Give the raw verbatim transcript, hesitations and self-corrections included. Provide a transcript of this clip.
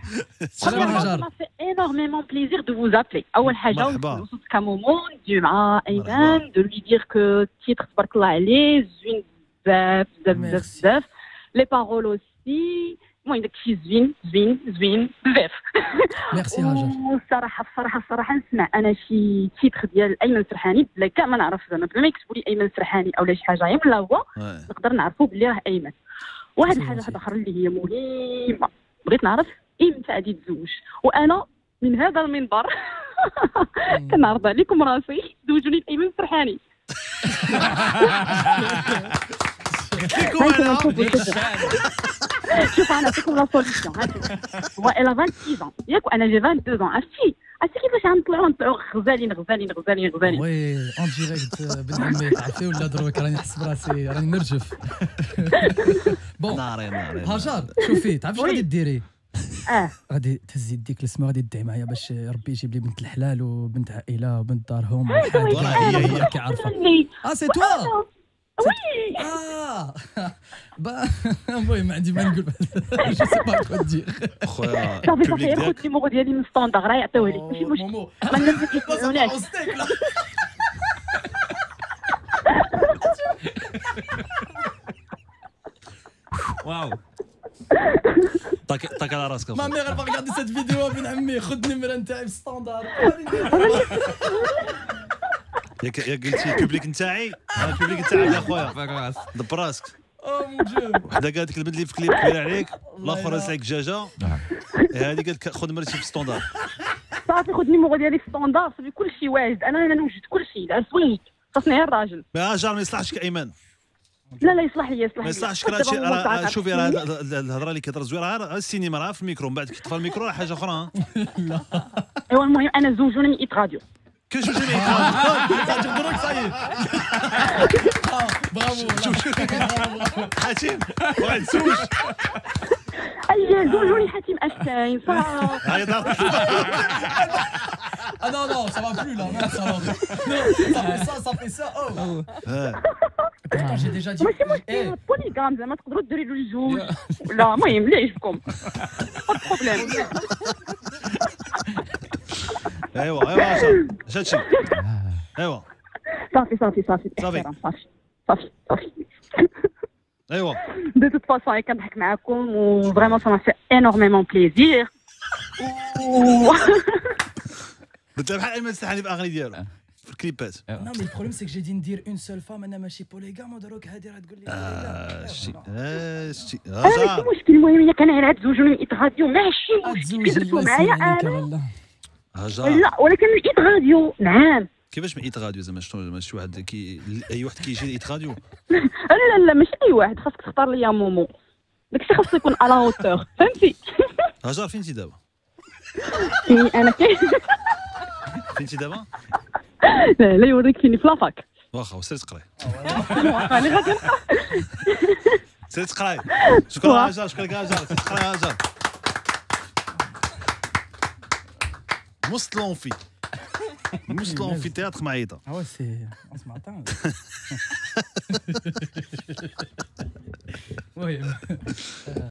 سلام هاجر. Ça fait énormément plaisir de vous appeler. أول حاجة وصلت كمومون ندير مع أيمن de lui dire que titre تبارك الله عليه زوين بزاف بزاف بزاف بزاف les paroles aussi المهم داكشي زوين زوين زوين بزاف. ميرسي هاجر. والصراحة الصراحة الصراحة نسمع أنا شي تيتر ديال أيمن سرحاني بلا كاع ما نعرف زعما بلا ما يكتبوا لي أيمن سرحاني أو لا شي حاجة غير لا هو نقدر نعرفوا بلي راه أيمن. واحد الحاجة واحدة أخرى اللي هي مهمة بغيت نعرف إمتى غادي تزوج وأنا من هذا المنبر كنعرض عليكم راسي زوجوني بأيمن سرحاني. شوف انا نعطيكم لا سوليسيون هو الا vingt-six ans ياك وانا جي vingt-deux ans عرفتي عرفتي كيفاش غنطلعوا نطلعوا غزالين غزالين غزالين غزالين. وي اون ديريكت بن عمي تعرفي ولا دروك راني نحس براسي راني نرجف. بون ناري ناري هاجر شوفي تعرفي شنو غادي ديري؟ اه غادي تهزي يديك السما غادي تدعي معايا باش ربي يجيب لي بنت الحلال وبنت عائله وبنت دارهم وحاجه كي عارفه. اه سي توا وي اه المهم ما عندي ما نقول جو سي با كو دير خويا صافي صافي خذ النيميرو ديالي من ستوندار راه يعطيوه لك ماشي مشكل ما الناس كيسمعوناش. واو طاك طاك على راسك مامي غير باغي غادي سيت فيديو بن عمي خذ النمره نتاعي في ستوندار. ياك ياك قلتي البوبليك نتاعي البوبليك نتاعك يا خويا دبر راسك. او مون جو وحده قالت لك البنت اللي في كليب كبير عليك الاخر راسل عليك دجاجه هذه قالت خذ مرتي في ستوندار. صافي خذ النيميرو ديالي في ستوندار صافي كلشي واجد انا انا نوجد كلشي عرفت واجد خاصني غير الراجل. ما هاجر ما يصلحش كايمن لا لا يصلح لي يصلح لي ما يصلحش كرهتي راه شوفي راه الهضره اللي كتهضر زوينه راه السينما راه في الميكرو من بعد كي تطفى الميكرو راه حاجه اخرى. لا ايوا المهم انا زوجوني من ايت راديو كاين شو جميع راديو دروك صايي برافو حاتم واحد زوج اي زوجوني حاتم اشتاين صافي. هاي دار Ah non, non, ça va plus là, non, ça va. Non, ça fait ça, ça fait ça, oh. Pourtant, j'ai déjà dit. ماشي مشكل بوليغام زعما تقدروا ديروا له الجوج ولا المهم اللي يعجبكم با بروبليم. ايوا ايوا هاجر اش هادشي ايوا صافي صافي صافي صافي. صافي صافي صافي. ايوا دو توت فاسون كنضحك معاكم و فريمون سا ما في انورميمون بليزير. انت بحال ايمن سرحاني في اغاني ديالو في الكليبات. Non, mais le problème c'est que j'ai dit ندير une seule femme انا ماشي بوليغام ودروك هادي راه تقول لي اه شتي اه شتي انا ماشي هاجر مشكل المهم الا كان غير تزوجوني من ايت راديو ماشي مشكل تزوجي كيدرسوا الله معايا يسهل عليك انا والله. هاجر لا ولكن من ايت راديو نعم. كيفاش من ايت راديو زعما شنو ماشي واحد كي اي واحد كيجي لايت راديو. لا لا ماشي اي واحد خاصك تختار ليا مومو داكشي خاصو يكون على هوتور فهمتي. هاجر فين انت دابا انا كاين فين انت دابا لا يوريك فيني في لافاك واخا وسير تقراي راني غادي نبقى. سير تقراي. شكرا هاجر شكرا لك هاجر سير تقراي هاجر مسطلون في مسطلون في تياتر معيطه. Ah ouais, c'est en ce matin. Oui.